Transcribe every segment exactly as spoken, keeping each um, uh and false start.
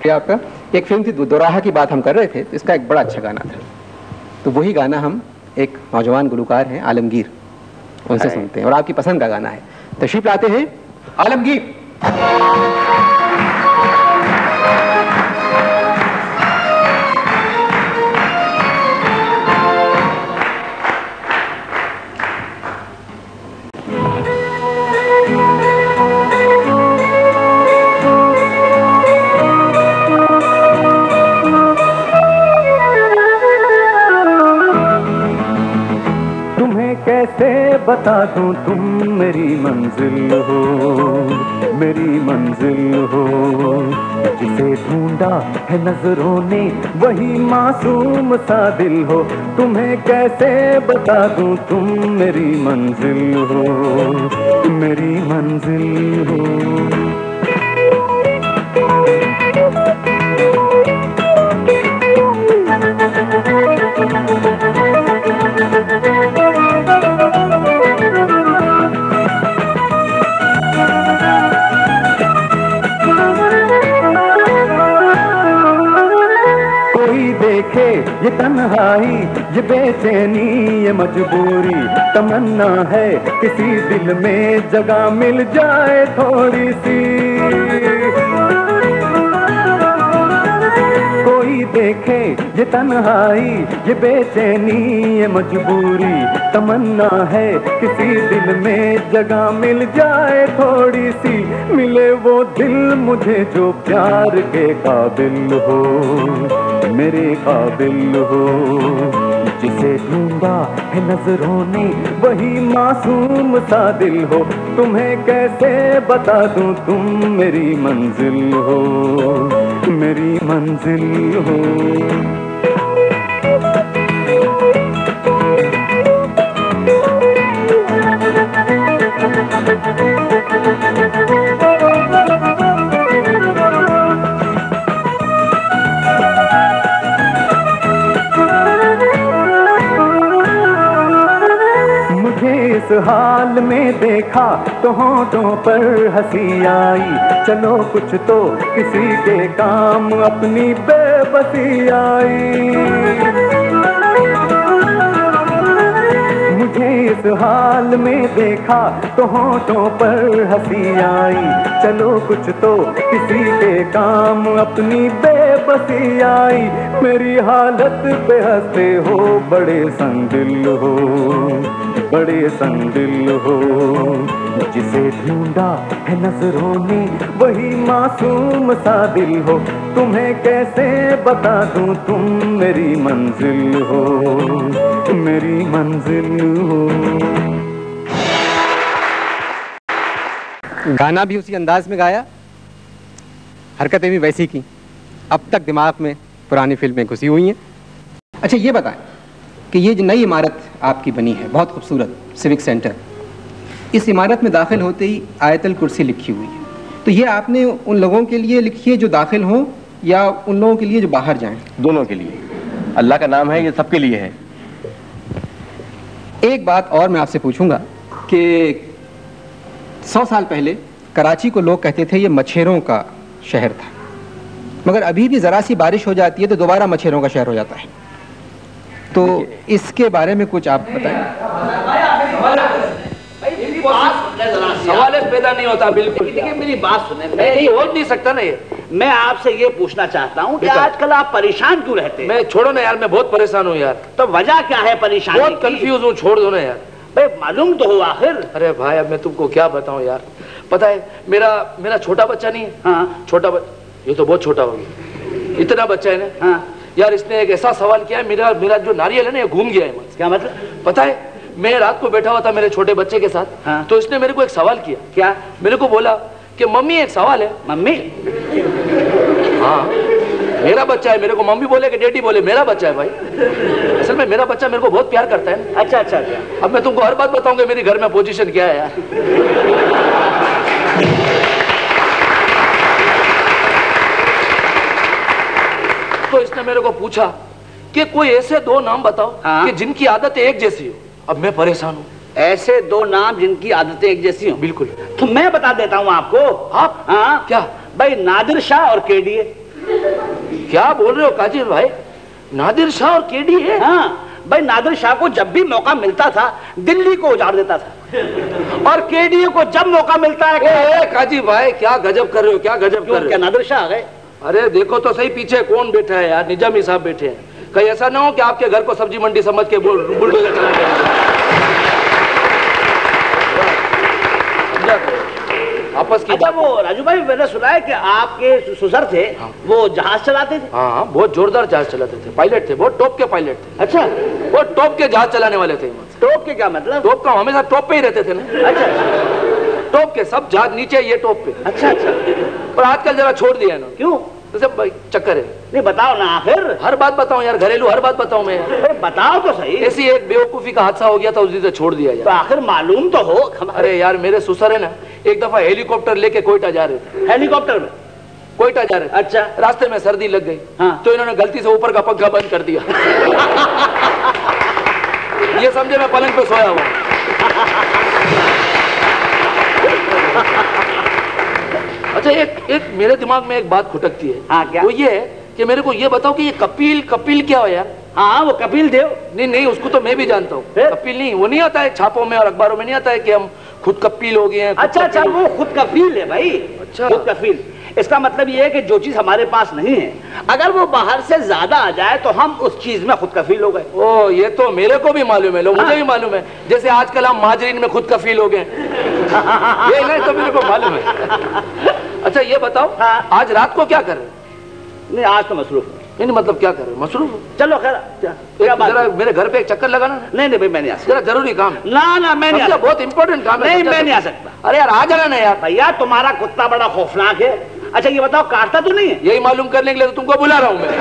शुक्रिया आपका। एक फिल्म थी दोराहा की बात हम कर रहे थे, तो इसका एक बड़ा अच्छा गाना था, तो वही गाना हम एक नौजवान गुलकार हैं आलमगीर, उनसे सुनते हैं और आपकी पसंद का गाना है। तशरीफ लाते हैं आलमगीर। कैसे बता दूं तुम मेरी मंजिल हो, मेरी मंजिल हो, जिसे ढूंढा है नजरों ने वही मासूम सा दिल हो। तुम्हें कैसे बता दूं तुम मेरी मंजिल हो, मेरी मंजिल हो। ये तन्हाई, ये बेचैनी, ये मजबूरी, तमन्ना है किसी दिल में जगह मिल जाए थोड़ी सी। कोई देखे ये तन्हाई, ये बेचैनी, ये मजबूरी, तमन्ना है किसी दिल में जगह मिल जाए थोड़ी सी। मिले वो दिल मुझे जो प्यार के काबिल हो, मेरे काबिल हो, जिसे ढूंढा है नजरों ने वही मासूम सा दिल हो। तुम्हें कैसे बता दूं तुम मेरी मंजिल हो, मेरी मंजिल हो। इस हाल में देखा तो होठों पर हंसी आई, चलो कुछ तो किसी के काम अपनी बेबसी आई। मुझे इस हाल में देखा तो होठों पर हंसी आई, चलो कुछ तो किसी के काम अपनी बेबसी आई। मेरी हालत पे हंसते हो बड़े संदिल हो, बड़े संदिल हो, जिसे ढूंढा है नजरों ने वही मासूम सा दिल हो। तुम्हें कैसे बता दूं तुम मेरी मंजिल हो, मेरी मंजिल हो। गाना भी उसी अंदाज में गाया, हरकतें भी वैसी की, अब तक दिमाग में पुरानी फिल्में घुसी हुई हैं। अच्छा ये बताएं कि ये जो नई इमारत आपकी बनी है बहुत खूबसूरत सिविक सेंटर, इस इमारत में दाखिल होते ही आयतल कुर्सी लिखी हुई है, तो ये आपने उन लोगों के लिए लिखी है जो दाखिल हों या उन लोगों के लिए जो बाहर जाएं? दोनों के लिए। अल्लाह का नाम है, ये सबके लिए है। एक बात और मैं आपसे पूछूंगा कि सौ साल पहले कराची को लोग कहते थे ये मच्छरों का शहर था, मगर अभी भी ज़रा सी बारिश हो जाती है तो दोबारा मच्छरों का शहर हो जाता है, तो इसके बारे में कुछ आप बताएं। सवाल पैदा नहीं होता बिल्कुल। देखिए मेरी बात सुने, मैं नहीं हो नहीं सकता ना ये। मैं आपसे ये पूछना चाहता हूँ कि आजकल आप परेशान क्यों रहते हैं? मैं छोड़ो ना यार, मैं बहुत परेशान हूँ यार। तो वजह क्या है परेशानी? बहुत कंफ्यूज हूँ, छोड़ दो ना यार। भाई मालूम तो हो आखिर। अरे भाई अब मैं तुमको क्या बताऊँ यार, पता है मेरा मेरा छोटा बच्चा नहीं है। हाँ छोटा बच्चा, ये तो बहुत छोटा हो गया, इतना बच्चा है ना। हाँ यार इसने एक ऐसा सवाल किया है, मेरा मेरा जो नारियल है ना ये घूम गया है। क्या मतलब? पता है मैं रात को बैठा हुआ था मेरे छोटे बच्चे के साथ। हाँ। तो इसने मेरे को एक सवाल किया। क्या? मेरे को बोला कि मम्मी एक सवाल है। मम्मी? हाँ मेरा बच्चा है, मेरे को मम्मी बोले कि डैडी बोले, मेरा बच्चा है भाई। असल में मेरा बच्चा मेरे को बहुत प्यार करता है। अच्छा अच्छा अच्छा। अब मैं तुमको हर बात बताऊंगा मेरी घर में पोजीशन क्या है यार। तो इसने मेरे को पूछा कि कोई ऐसे दो नाम बताओ हाँ? कि जिनकी आदतें एक जैसी हो। अब मैं परेशान हूँ। ऐसे दो नाम जिनकी आदतें एक जैसी हो? बिल्कुल। तो मैं बता देता हूँ आपको। आप? हाँ क्या? भाई नादिर शाह और केडीए। क्या बोल रहे हो काजी भाई? नादिर शाह और केडी है? हाँ भाई, नादिर शाह को जब भी मौका मिलता था दिल्ली को उजाड़ देता था, और केडी को जब मौका मिलता है। ए, ए, काजी भाई क्या गजब कर रहे हो, क्या गजब कर रहे हो? क्या नादिर शाह आ गए? अरे देखो तो सही पीछे कौन बैठा है यार, निजामी साहब बैठे हैं। कहीं ऐसा ना हो कि आपके घर को सब्जी मंडी समझ के बुलडोजर चला गया। आपस की अच्छा, वो राजू भाई मैंने सुना है कि आपके ससुर थे, हाँ। वो जहाज चलाते थे? हाँ बहुत जोरदार जहाज चलाते थे, पायलट थे, बहुत टॉप के पायलट थे। अच्छा, वो टॉप के जहाज चलाने वाले थे। टॉप के क्या मतलब? टॉप का हमेशा टॉप पे ही रहते थे ना। अच्छा, टॉप के सब जहाज नीचे, ये टॉप पे। अच्छा अच्छा। पर आजकल जरा छोड़ दिया ना। क्यों? तो सब चक्कर है। नहीं बताओ ना आखिर। हर बात बताऊं यार, घरेलू हर बात बताऊं मैं? अरे बताओ तो सही। ऐसी एक बेवकूफी का हादसा हो गया था, उस दिन से छोड़ दिया यार। तो आखिर मालूम तो हो। अरे यार मेरे ससुर है ना, एक दफा हेलीकॉप्टर लेके कोयटा जा रहे थे। हेलीकॉप्टर में? कोयटा जा रहे थे। अच्छा। रास्ते में सर्दी लग गई, हाँ। तो इन्होंने गलती से ऊपर का पंखा बंद कर दिया। ये समझे मैं पलंग पे सोया हुआ। अच्छा, एक एक मेरे दिमाग में एक बात खुटकती है। हाँ, क्या? वो ये है कि मेरे को ये बताओ कि ये कपिल कपिल क्या हो यार? हाँ, वो कपिल देव। नहीं नहीं, उसको तो मैं भी जानता हूँ। कपिल नहीं, वो नहीं आता है छापों में और अखबारों में नहीं आता है कि हम खुद कपिल हो गए हैं। अच्छा अच्छा, वो खुद कफील है भाई। अच्छा, खुद कफील। इसका मतलब ये है कि जो चीज हमारे पास नहीं है, अगर वो बाहर से ज्यादा आ जाए तो हम उस चीज में खुद कफील हो गए। ओ, ये तो मेरे को भी मालूम है, लो मुझे भी मालूम है। जैसे आजकल हम माजरीन में खुद कफील हो गए। ये नहीं तो मेरे को मालूम है। अच्छा ये बताओ, हाँ। आज रात को क्या कर रहे? नहीं, आज तो मसरूफ है। नहीं मतलब क्या कर रहे? मसरूफ? चलो खैर, क्या बात? जरा मेरे घर पे एक चक्कर लगाना। नहीं नहीं भाई, मैं नहीं आ सकता। जरा जरूरी काम है। ना ना, मैं नहीं आ सकता। बहुत इंपॉर्टेंट काम है। नहीं, मैं नहीं आ सकता। अरे यार आ जाना ना यार। भैया तुम्हारा कुत्ता बड़ा खौफनाक है। अच्छा ये बताओ, काटता तो नहीं है? यही मालूम करने के लिए तो तुमको बुला रहा हूँ मैं।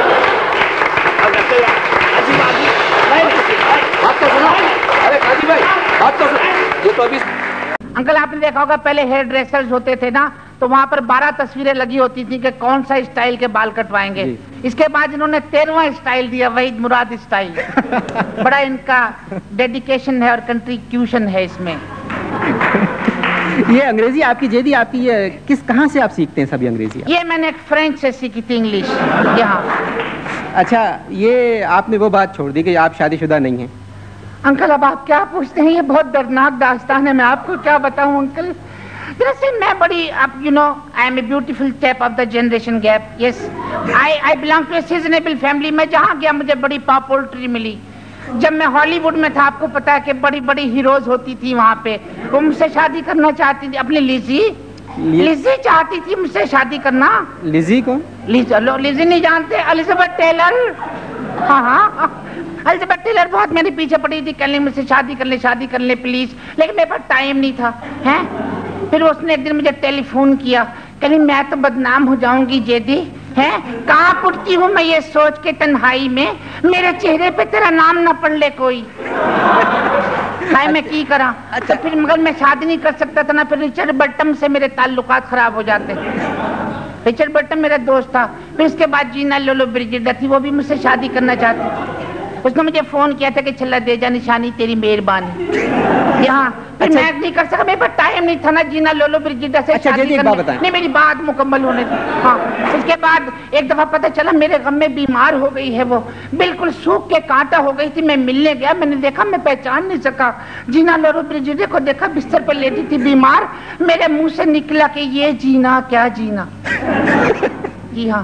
बात तो सुनो। अरे काजी भाई बात तो सुनो। ये तो अभी अंकल आपने देखा होगा पहले हेयर ड्रेसर्स होते थे ना, तो वहाँ पर बारह तस्वीरें लगी होती थी कि कौन सा स्टाइल के बाल कटवाएंगे। इसके बाद इन्होंने तेरहवां स्टाइल दिया, वहीद मुराद स्टाइल। बड़ा इनका डेडिकेशन है और कंट्रीब्यूशन है इसमें। ये अंग्रेजी आपकी जैदी, आपकी ये किस कहाँ से आप सीखते हैं सभी अंग्रेजी? ये मैंने एक फ्रेंच से सीखी थी, इंग्लिश यहाँ। अच्छा, ये आपने वो बात छोड़ दी कि आप शादीशुदा नहीं हैं। अंकल अब आप क्या पूछते हैं, ये बहुत दर्दनाक दास्तान है, मैं आपको क्या बताऊं अंकल। दरअसल मैं बड़ी, अब you know I am a beautiful type of the generation gap. Yes, I I belong to a seasonable family. मैं जहाँ गया मुझे बड़ी पॉपुलरिटी मिली। जब मैं हॉलीवुड में था, आपको पता है कि बड़ी बड़ी हीरोज होती थी वहाँ पे, वो मुझसे शादी करना चाहती थी। अपनी लिजी लिजी चाहती थी मुझसे शादी करना। लिजी कौन? लिजी, लो लिजी नहीं जानते? Elizabeth Taylor. हाँ हाँ, एलिजाबेथ टेलर बहुत मेरे पीछे पड़ी थी, कहने मुझसे शादी कर ले, शादी कर ले प्लीज, लेकिन मेरे पास टाइम नहीं था। हैं? फिर उसने एक दिन मुझे टेलीफोन किया, कहनी मैं तो बदनाम हो जाऊंगी जैदी, हैं? कहाँ उठती हूँ मैं ये सोच के तन्हाई में, मेरे चेहरे पे तेरा नाम ना पढ़ ले कोई। भाई मैं की करा? अच्छा, तो फिर मगर मैं शादी नहीं कर सकता था ना, फिर रिचर्ड बर्टम से मेरे ताल्लुकात खराब हो जाते। रिचर्ड बर्टम मेरा दोस्त था। फिर उसके बाद जीना लोलो ब्रिजिडा थी, वो भी मुझसे शादी करना चाहती। उसने मुझे फोन किया था कि चला दे जा निशानी, तेरी मेहरबानी। यहाँ फिर अच्छा। मैं नहीं कर सका, मेरे पास टाइम नहीं था ना जीना लोलो ब्रिजिडा से अच्छा, शादी करने। नहीं, मेरी बात मुकम्मल होने दी। हाँ, उसके बाद एक दफा पता चला मेरे गम में बीमार हो गई है, वो बिल्कुल सूख के कांटा हो गई थी। मैं मिलने गया, मैंने देखा, मैं पहचान नहीं सका। जीना लोलो ब्रिजिडे को देखा, बिस्तर पर लेटी थी बीमार। मेरे मुंह से निकला कि ये जीना क्या जीना। जी हाँ।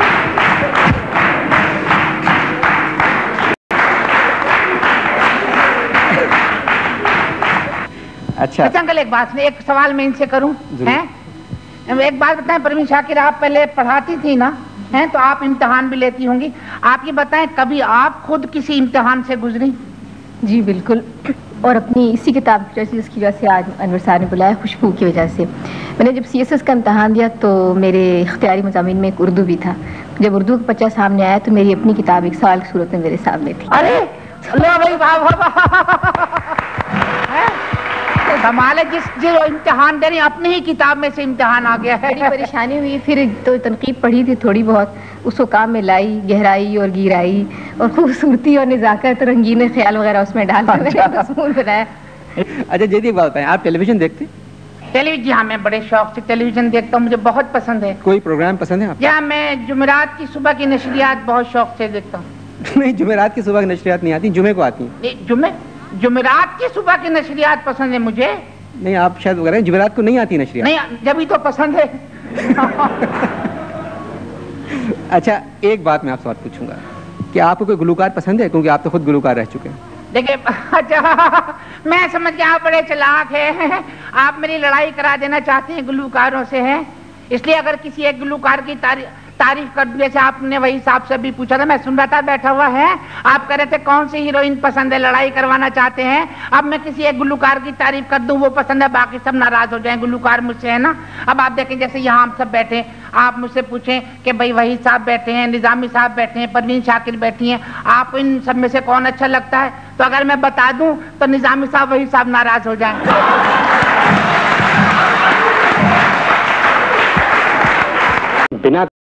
अच्छा अच्छा अंकल, एक बात नहीं, एक सवाल मैं इनसे करूं? हैं? एक बात बताएं परवीन शाकिर, आप पहले पढ़ाती थी ना, हैं? तो आप इम्तिहान भी लेती होंगी। आप ये बताएं, कभी आप खुद किसी इम्तिहान से गुजरी? जी बिल्कुल, और अपनी इसी किताब की वजह से, जिसकी वजह से आज अनवर साहब ने बुलाया, खुशबू की वजह से। मैंने जब सी एस एस का इम्तहान दिया तो मेरे इख्तियारी मज़ामीन में एक उर्दू भी था। जब उर्दू का पर्चा सामने आया तो मेरी अपनी किताब एक सवाल की सूरत में मेरे सामने थी। अरे लो भाई, वाह वाह, कमाल है, जिस जो इम्तिहान दे रही अपनी ही किताब में से इम्तिहान आ गया है। बड़ी परेशानी हुई, फिर तो तनकीद पढ़ी थी थोड़ी बहुत, उसको काम में लाई, गहराई और गिराई और खूबसूरती और नज़ाकत, रंगीन ख्याल वगैरह उसमें डाल कर मैंने मज़मून बनाया। अच्छा जैदी एक बात बताएं, आप टेलीविजन देखते? टेलीविजन, हाँ मैं बड़े शौक से टेलीविजन देखता हूँ, मुझे बहुत पसंद है। कोई प्रोग्राम पसंद है आपको? या मैं जुमेरात की सुबह की नशरियात बहुत शौक से देखता हूँ। नहीं, जुमेरात की सुबह की नशरियात नहीं आती, जुमे को आती हैं। जुमे जुमेरात की सुबह की नशरियात पसंद है मुझे। नहीं, आप शायद वगैरह जुमेरात को नहीं आती नशरियात। नहीं, जब तो पसंद है। अच्छा, एक बात मैं आपसे और पूछूंगा कि आपको कोई गुलूकार पसंद है, क्योंकि आप तो खुद गुलूकार रह चुके हैं। देखिए, अच्छा मैं समझ गया आप बड़े चालाक है, आप मेरी लड़ाई करा देना चाहते हैं गुलूकारों से, है इसलिए अगर किसी एक गुलूकार की तारीफ तारीफ कर दूं, जैसे आपने वही साहब से भी पूछा था, मैं सुन रहा था बैठा हुआ है, आप कह रहे थे कौन सी हीरोइन पसंद है, लड़ाई करवाना चाहते हैं। अब मैं किसी एक गुलूकार की तारीफ कर दूं, वो पसंद है, बाकी सब नाराज हो जाएं गुलूकार मुझसे, है ना। अब आप देखें जैसे यहाँ हम सब बैठे, आप मुझसे पूछें कि भाई वही साहब बैठे हैं, निजामी साहब बैठे हैं, परवीन शाकिर बैठी हैं, आप इन सब में से कौन अच्छा लगता है, तो अगर मैं बता दूं तो निजामी साहब वही साहब नाराज हो जाए। बिना